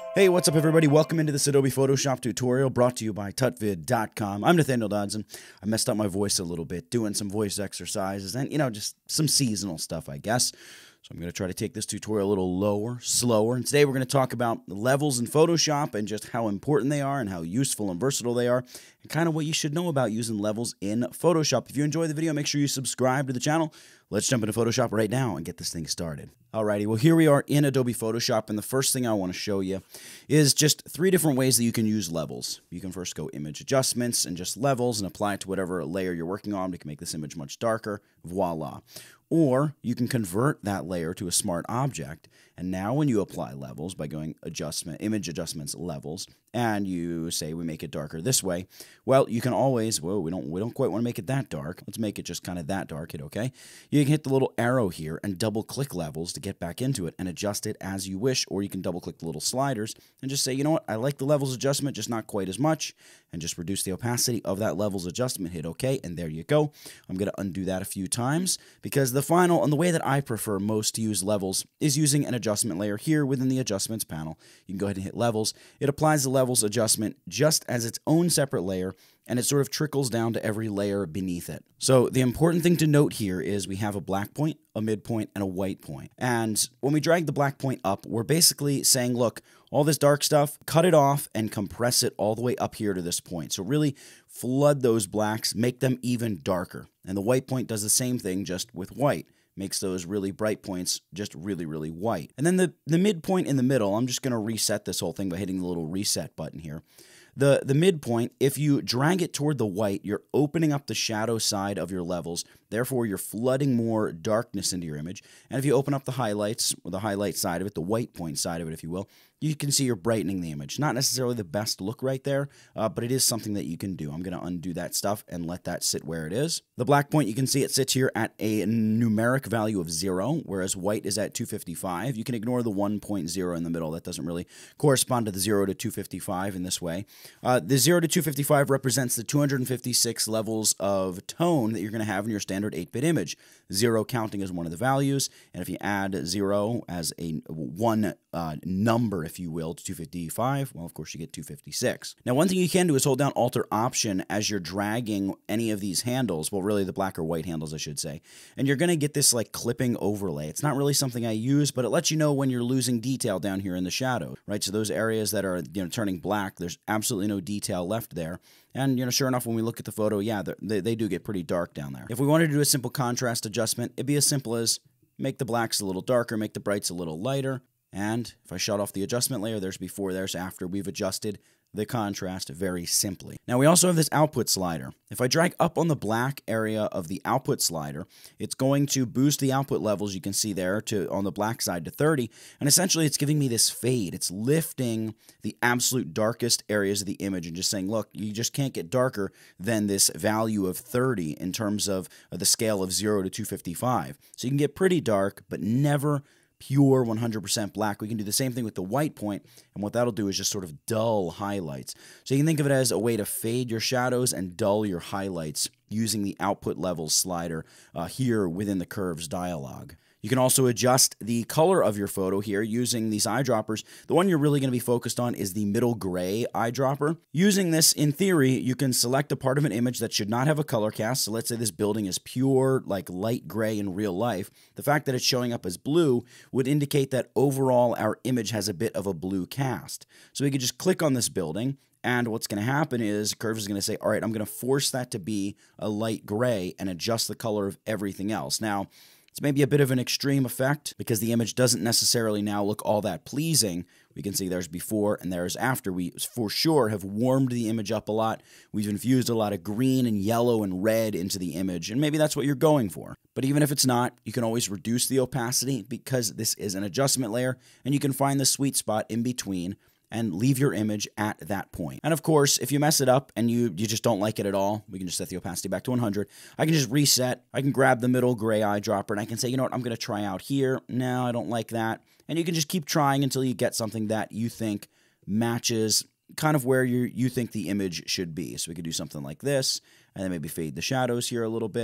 Hey, what's up everybody? Welcome into this Adobe Photoshop tutorial brought to you by tutvid.com. I'm Nathaniel Dodson. I messed up my voice a little bit doing some voice exercises and, just some seasonal stuff, I guess. So I'm going to try to take this tutorial a little lower, slower. And today we're going to talk about the levels in Photoshop and just how important they are and how useful and versatile they are and kind of what you should know about using levels in Photoshop. If you enjoyed the video, make sure you subscribe to the channel. Let's jump into Photoshop right now and get this thing started. Alrighty, well here we are in Adobe Photoshop, and the first thing I want to show you is just 3 different ways that you can use levels. You can first go Image Adjustments and just Levels and apply it to whatever layer you're working on. We can make this image much darker. Voila. Or you can convert that layer to a smart object, and now when you apply levels by going Image Adjustments, Levels, and you say we make it darker this way, well, you can always, we don't quite want to make it that dark. Let's make it just kind of that dark. Hit OK. You can hit the little arrow here and double-click Levels to get back into it and adjust it as you wish, or you can double-click the little sliders and just say, you know what, I like the Levels adjustment, just not quite as much, and just reduce the opacity of that Levels adjustment. Hit OK, and there you go. I'm going to undo that a few times because the final, and the way that I prefer most to use levels is using an adjustment layer here within the Adjustments panel. You can go ahead and hit Levels. It applies the Levels adjustment just as its own separate layer, and it sort of trickles down to every layer beneath it. So the important thing to note here is we have a black point, a midpoint, and a white point. And when we drag the black point up, we're basically saying, look, all this dark stuff, cut it off and compress it all the way up here to this point. So really flood those blacks, make them even darker. And the white point does the same thing, just with white. Makes those really bright points just really, really white. And then the midpoint in the middle, I'm just going to reset this whole thing by hitting the little reset button here. The midpoint, if you drag it toward the white, you're opening up the shadow side of your levels. Therefore, you're flooding more darkness into your image. And if you open up the highlights, or the highlight side of it, the white point side of it, if you will, you can see you're brightening the image. Not necessarily the best look right there, but it is something that you can do. I'm going to undo that stuff and let that sit where it is. The black point, you can see it sits here at a numeric value of 0, whereas white is at 255. You can ignore the 1.0 in the middle. That doesn't really correspond to the 0 to 255 in this way. The 0 to 255 represents the 256 levels of tone that you're going to have in your standard 8-bit image. 0 counting as one of the values, and if you add 0 as a one number, if you will, to 255, well, of course, you get 256. Now, one thing you can do is hold down Alt-Option as you're dragging any of these handles, well, really the black or white handles, I should say, and you're going to get this like clipping overlay. It's not really something I use, but it lets you know when you're losing detail down here in the shadow, right? So those areas that are, turning black, there's absolutely no detail left there. And, sure enough, when we look at the photo, yeah, they do get pretty dark down there. If we wanted to do a simple contrast adjustment, it'd be as simple as make the blacks a little darker, make the brights a little lighter. And if I shut off the adjustment layer, there's before, there's after. We've adjusted the contrast very simply. Now we also have this output slider. If I drag up on the black area of the output slider, it's going to boost the output levels, you can see there, on the black side to 30, and essentially it's giving me this fade. It's lifting the absolute darkest areas of the image and just saying, look, you just can't get darker than this value of 30 in terms of the scale of 0 to 255. So you can get pretty dark, but never pure 100% black. We can do the same thing with the white point, and what that'll do is just sort of dull highlights. So you can think of it as a way to fade your shadows and dull your highlights using the output levels slider here within the curves dialog. You can also adjust the color of your photo here using these eyedroppers. The one you're really going to be focused on is the middle gray eyedropper. Using this, in theory, you can select a part of an image that should not have a color cast. So let's say this building is pure, like light gray in real life. The fact that it's showing up as blue would indicate that overall our image has a bit of a blue cast. So we could just click on this building, and what's going to happen is Curve is going to say, all right, I'm going to force that to be a light gray and adjust the color of everything else. Now, it's maybe a bit of an extreme effect because the image doesn't necessarily now look all that pleasing. We can see there's before and there's after. We for sure have warmed the image up a lot. We've infused a lot of green and yellow and red into the image, and maybe that's what you're going for. But even if it's not, you can always reduce the opacity because this is an adjustment layer, and you can find the sweet spot in between and leave your image at that point. And of course, if you mess it up and you just don't like it at all, we can just set the opacity back to 100. I can just reset. I can grab the middle gray eyedropper and I can say, you know what, I'm going to try out here. No, I don't like that. And you can just keep trying until you get something that you think matches kind of where you think the image should be. So we could do something like this, and then maybe fade the shadows here a little bit.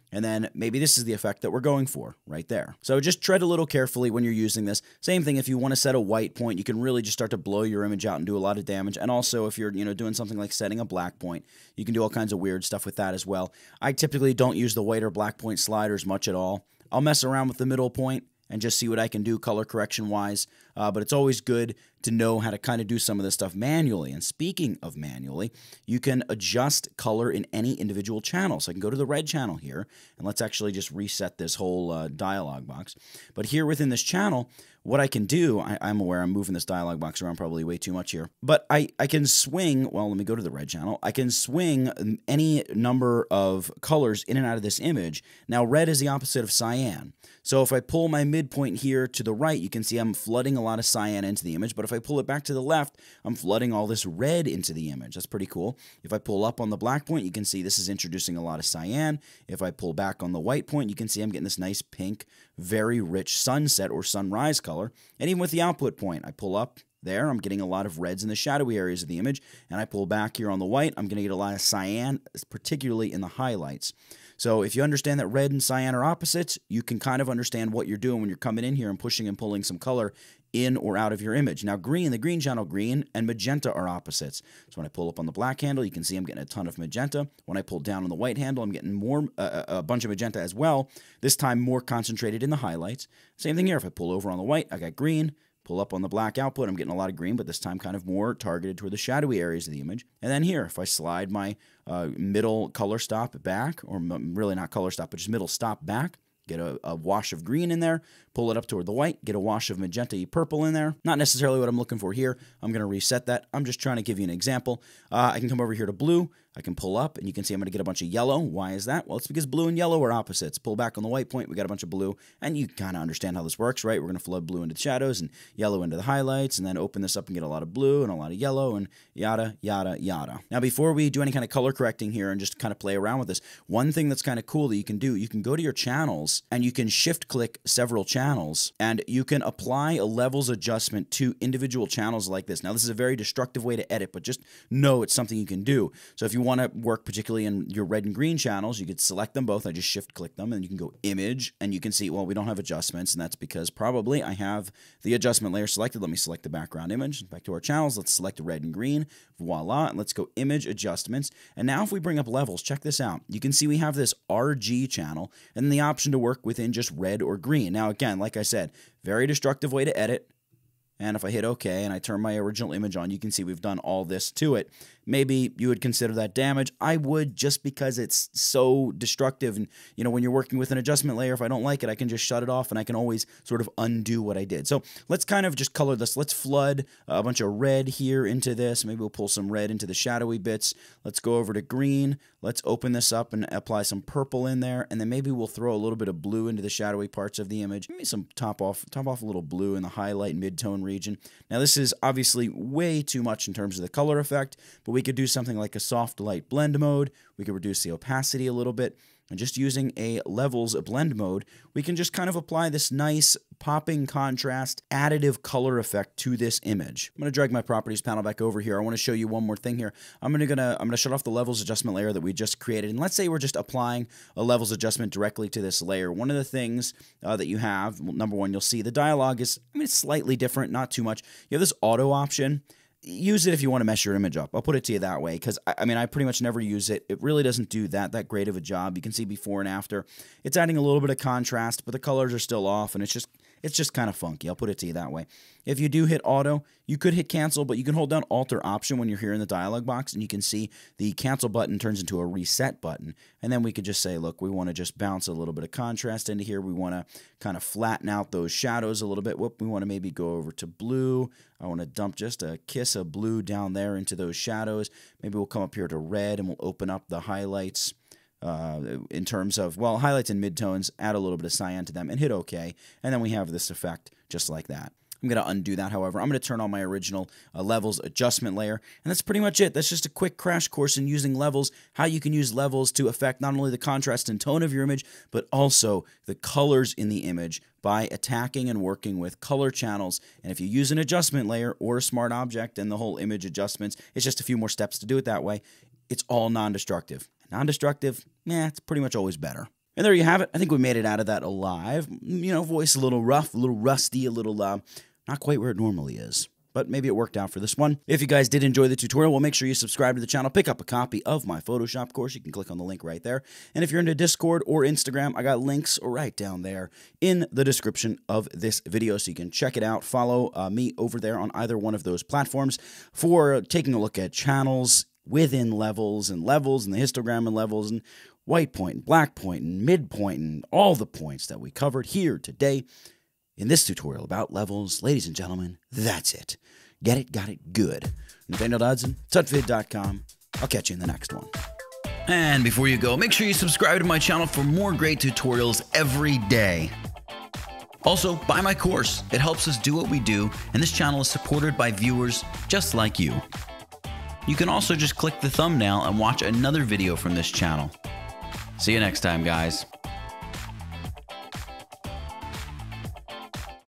And then maybe this is the effect that we're going for right there. So just tread a little carefully when you're using this. Same thing, if you want to set a white point, you can really just start to blow your image out and do a lot of damage. And also if you're, doing something like setting a black point, you can do all kinds of weird stuff with that as well. I typically don't use the white or black point sliders much at all. I'll mess around with the middle point and just see what I can do color correction wise. But it's always good to know how to kind of do some of this stuff manually. And speaking of manually, you can adjust color in any individual channel. So I can go to the red channel here, and let's actually just reset this whole dialog box. But here within this channel, what I can do, I'm aware I'm moving this dialog box around probably way too much here, but I can swing, well, let me go to the red channel. I can swing any number of colors in and out of this image. Now, red is the opposite of cyan. So if I pull my midpoint here to the right, you can see I'm flooding a lot of cyan into the image, but if I pull it back to the left, I'm flooding all this red into the image. That's pretty cool. If I pull up on the black point, you can see this is introducing a lot of cyan. If I pull back on the white point, you can see I'm getting this nice pink, very rich sunset or sunrise color. And even with the output point, I pull up there, I'm getting a lot of reds in the shadowy areas of the image, and I pull back here on the white, I'm going to get a lot of cyan, particularly in the highlights. So if you understand that red and cyan are opposites, you can kind of understand what you're doing when you're coming in here and pushing and pulling some color in or out of your image. Now green, the green channel, green and magenta are opposites. So when I pull up on the black handle, you can see I'm getting a ton of magenta. When I pull down on the white handle, I'm getting more a bunch of magenta as well, this time more concentrated in the highlights. Same thing here, if I pull over on the white, I got green. Pull up on the black output, I'm getting a lot of green, but this time kind of more targeted toward the shadowy areas of the image. And then here, if I slide my middle color stop back, or really not color stop, but just middle stop back, get a wash of green in there, pull it up toward the white, get a wash of magenta-y purple in there. Not necessarily what I'm looking for here. I'm going to reset that. I'm just trying to give you an example. I can come over here to blue. I can pull up, and you can see I'm going to get a bunch of yellow. Why is that? Well, it's because blue and yellow are opposites. Pull back on the white point, we got a bunch of blue, and you kind of understand how this works, right? We're going to flood blue into the shadows and yellow into the highlights, and then open this up and get a lot of blue and a lot of yellow, and yada, yada, yada. Now, before we do any kind of color correcting here and just kind of play around with this, one thing that's kind of cool that you can do, you can go to your channels, and you can shift-click several channels, and you can apply a levels adjustment to individual channels like this. Now, this is a very destructive way to edit, but just know it's something you can do. So if you want to work particularly in your red and green channels, you could select them both. I just shift-click them, and you can go Image, and you can see, well, we don't have adjustments, and that's because probably I have the adjustment layer selected. Let me select the background image. Back to our channels, let's select red and green. Voila, and let's go Image Adjustments. And now if we bring up levels, check this out. You can see we have this RG channel, and then the option to work within just red or green. Now, again, like I said, very destructive way to edit. And if I hit OK and I turn my original image on, you can see we've done all this to it. Maybe you would consider that damage. I would, just because it's so destructive. And, when you're working with an adjustment layer, if I don't like it, I can just shut it off and I can always sort of undo what I did. So let's kind of just color this. Let's flood a bunch of red here into this. Maybe we'll pull some red into the shadowy bits. Let's go over to green. Let's open this up and apply some purple in there. And then maybe we'll throw a little bit of blue into the shadowy parts of the image. Maybe some top off a little blue in the highlight mid-tone region. Now this is obviously way too much in terms of the color effect, but we could do something like a soft light blend mode. We could reduce the opacity a little bit, and just using a levels blend mode, we can just kind of apply this nice popping contrast additive color effect to this image. I'm going to drag my properties panel back over here. I want to show you one more thing here. I'm going to shut off the levels adjustment layer that we just created, and let's say we're just applying a levels adjustment directly to this layer. One of the things that you have, well, number one, you'll see the dialog is, it's slightly different, not too much. You have this auto option. Use it if you want to mess your image up. I'll put it to you that way, because I pretty much never use it. It really doesn't do that great of a job. You can see before and after. It's adding a little bit of contrast, but the colors are still off, and it's just kind of funky. I'll put it to you that way. If you do hit auto, you could hit cancel, but you can hold down Alt or Option when you're here in the dialog box, and you can see the cancel button turns into a reset button. And then we could just say, look, we want to just bounce a little bit of contrast into here. We want to kind of flatten out those shadows a little bit. Whoop, we want to maybe go over to blue. I want to dump just a kiss of blue down there into those shadows. Maybe we'll come up here to red, and we'll open up the highlights. In terms of, well, highlights and midtones, add a little bit of cyan to them, and hit OK, and then we have this effect just like that. I'm going to undo that, however. I'm going to turn on my original levels adjustment layer, and that's pretty much it. That's just a quick crash course in using levels, how you can use levels to affect not only the contrast and tone of your image, but also the colors in the image by attacking and working with color channels. And if you use an adjustment layer or a smart object and the whole image adjustments, it's just a few more steps to do it that way. It's all non-destructive. Non-destructive, it's pretty much always better. And there you have it. I think we made it out of that alive. You know, voice a little rough, a little rusty, a little not quite where it normally is. But maybe it worked out for this one. If you guys did enjoy the tutorial, well, make sure you subscribe to the channel. Pick up a copy of my Photoshop course. You can click on the link right there. And if you're into Discord or Instagram, I got links right down there in the description of this video, so you can check it out. Follow me over there on either one of those platforms for taking a look at channels within levels and the histogram and levels and white point and black point and midpoint and all the points that we covered here today in this tutorial about levels. Ladies and gentlemen, that's it. Get it, got it, good. Nathaniel Dodson, tutvid.com. I'll catch you in the next one. And before you go, make sure you subscribe to my channel for more great tutorials every day. Also, buy my course. It helps us do what we do, and this channel is supported by viewers just like you. You can also just click the thumbnail and watch another video from this channel. See you next time, guys.